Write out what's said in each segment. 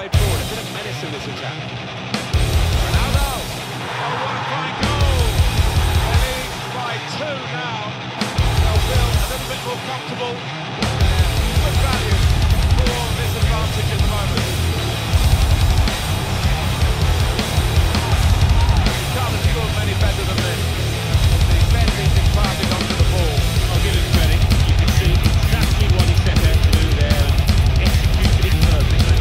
played forward, a bit of menace in this attack. Ronaldo! Oh, what a fine goal! They lead by 2 now. They'll feel a little bit more comfortable. Good value for this advantage at the moment. You can't have scored many better than this. The defending departed onto the ball. I'll give him credit. You can see exactly what he set out to do there and executed it perfectly.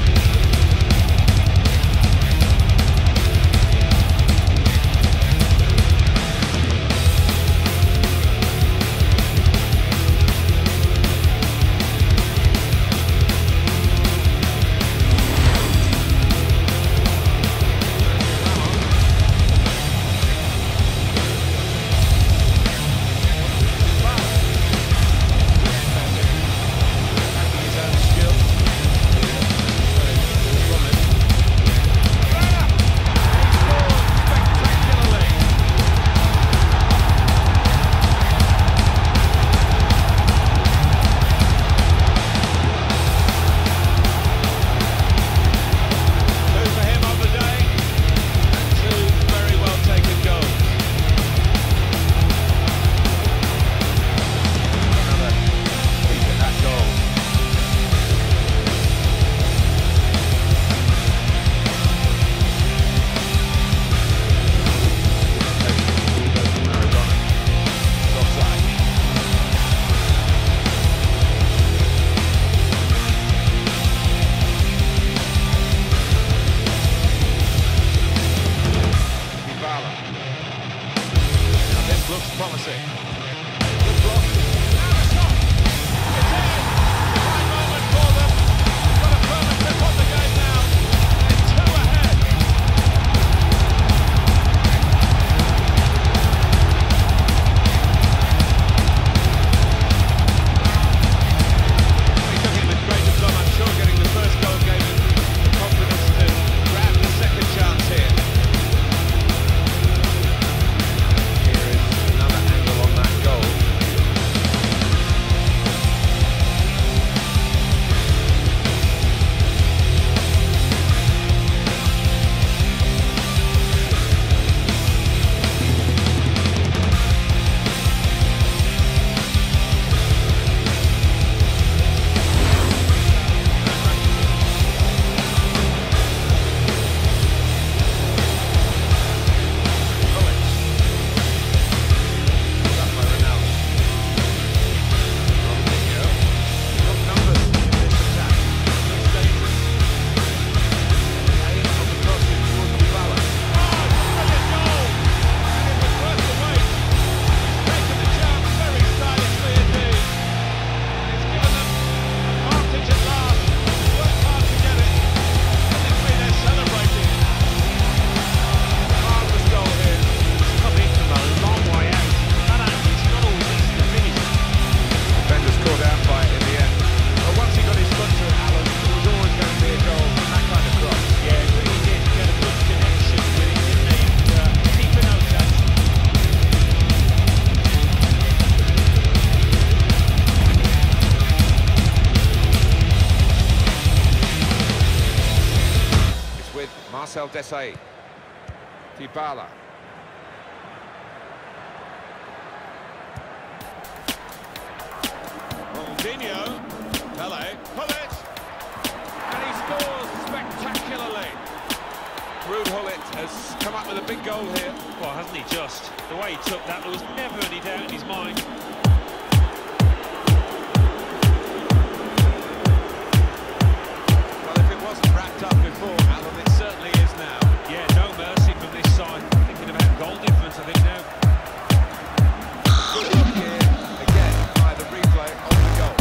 Looks promising. Good block. And a shot! It's in! Fine moment for them. Got a permit to put the game now. They're 2 ahead. He took it with great aplomb, I'm sure, getting the first goal gave him the confidence to grab the second chance here. Marcel Desailly. Dybala. Ronaldinho. Pele. Hullet. And he scores spectacularly. Ruud Hullet has come up with a big goal here. Well, hasn't he just? The way he took that, there was never any doubt in his mind. Well, if it wasn't wrapped up before, Alan, it certainly is now. Yeah, no mercy from this side. Thinking about goal difference, I think now. Good look here, again, by the replay of the goal.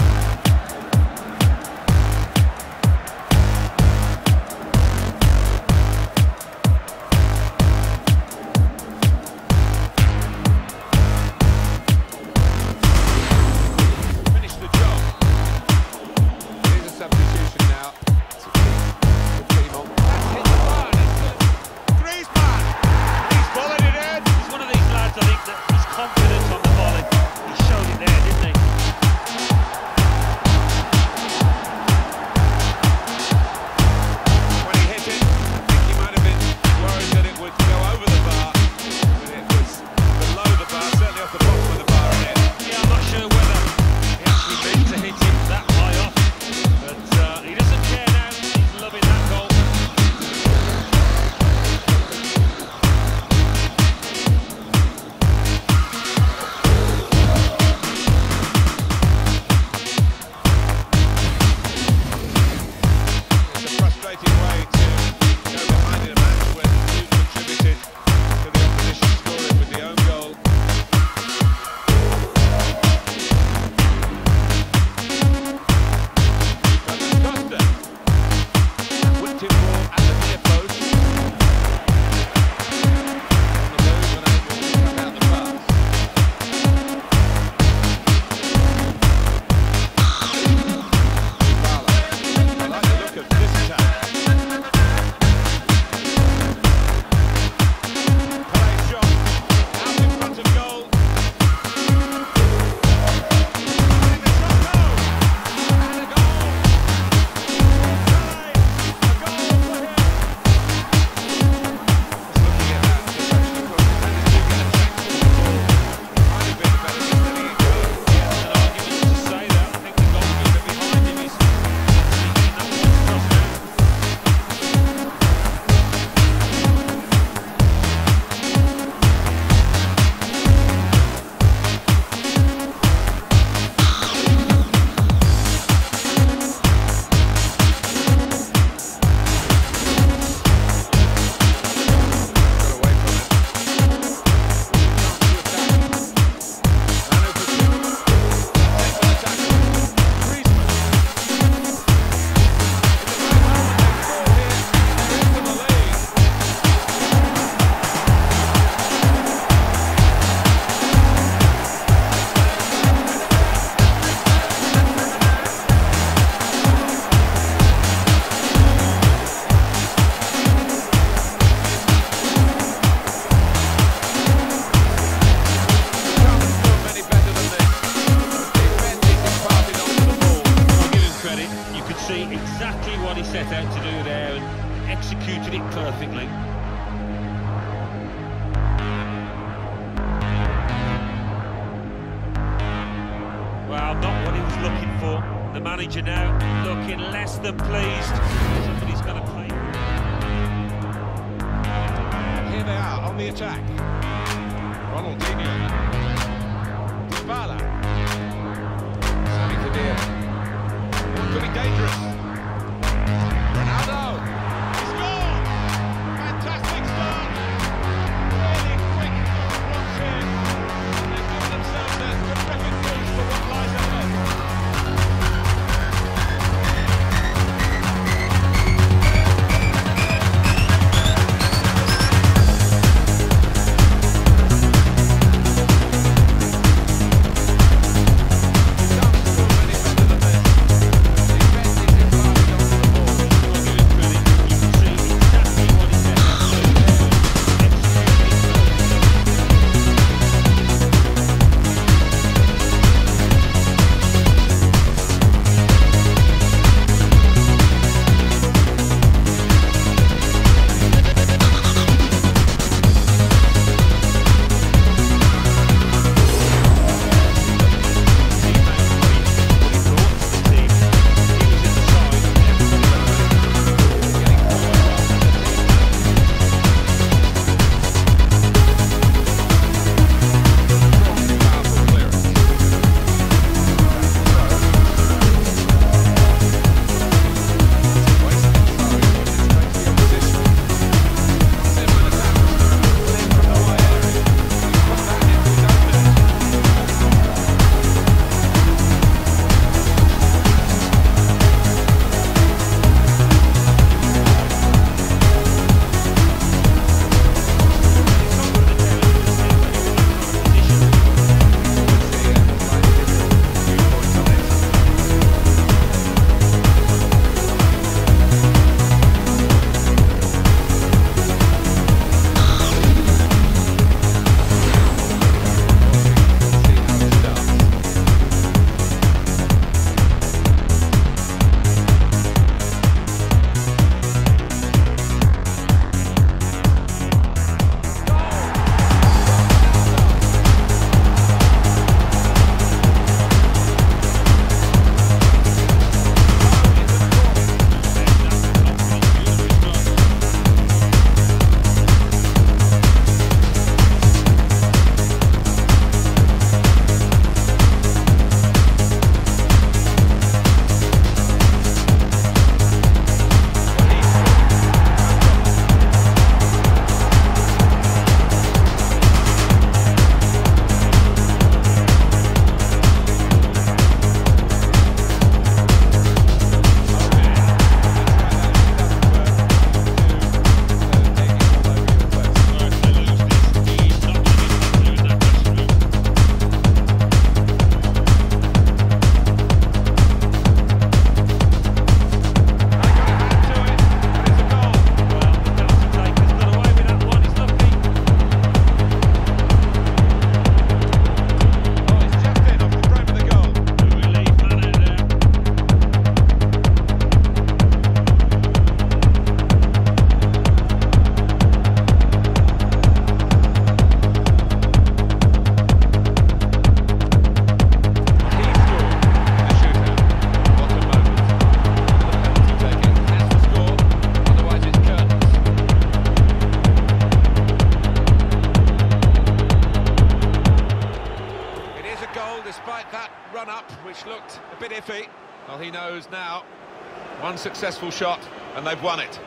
executed it perfectly. Well, not what he was looking for. The manager now looking less than pleased. Somebody's going to play. Here they are on the attack. Ronaldinho. Dybala. Sami Khedira. Could be dangerous. Ronaldo. He scored! Fantastic start. Really quick runs here. They've given themselves a terrific boost for what lies ahead. Which looked a bit iffy. Well, he knows now. One successful shot, and they've won it.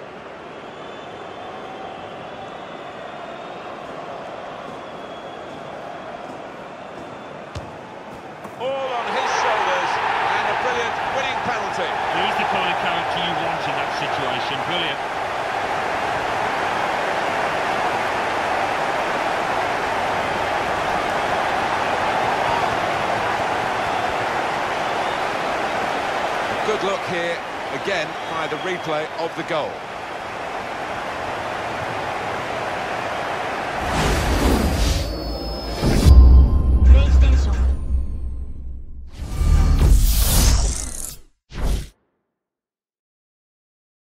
All on his shoulders, and a brilliant winning penalty. He's the kind of character you want in that situation. Brilliant. Good look here, again, by the replay of the goal.